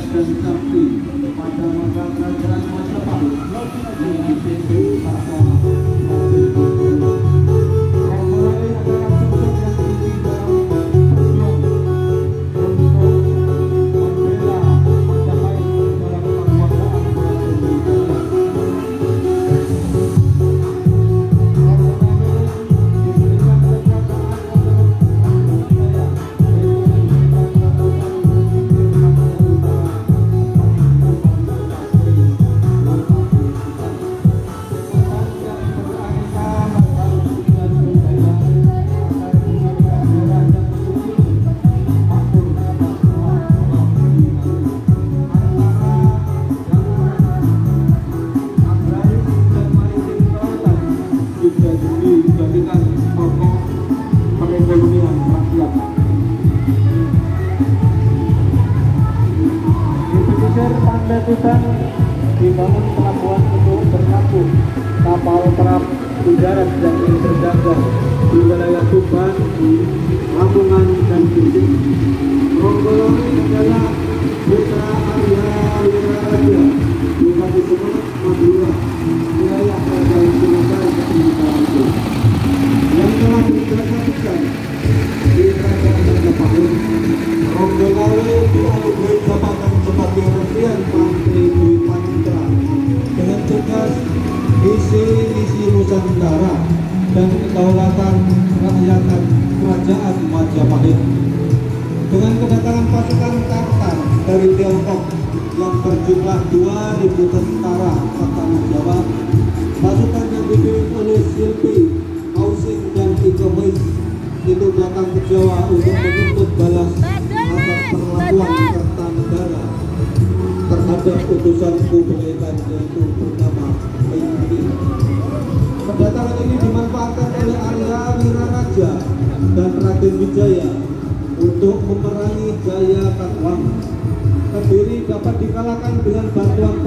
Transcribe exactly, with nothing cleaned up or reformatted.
dan sakti pada masa kerajaan Majapahit yang dipimpin Pak dijadikan pokok perekonomian rakyat. Di pesisir Pantai Tuban dibangun pelabuhan untuk berlabuh kapal perang udara yang berdagang di wilayah Tuban, Lamongan dan Gresik. Ronggolori adalah putra Arya Wiraraja Bupati Sumeneb Madura, wilayah kerajaan Sumatera Utara yang telah dipresentasikan di kerajaan Majapahit. Ronggolori dianugerahi jabatan sebagai Resian Pantai Dwi Panitra dengan tugas visi-misi Nusantara dan kedaulatan kerakyatan kerajaan Majapahit. Dengan kedatangan pasukan Tartar dari Tiongkok yang berjumlah dua ribu tentara Angkatan Jawa, pasukan yang dipimpin oleh Silpi, Ausing dan Ikomis itu datang ke Jawa untuk menuntut balas atas perlakuan Kertanegara terhadap utusan kebinekaan yaitu bernama Pinti. Kedatangan ini dimanfaatkan oleh Arya Wiraraja dan Raden Wijaya untuk memerangi Jaya Katwang. Kediri dapat dikalahkan dengan bantuan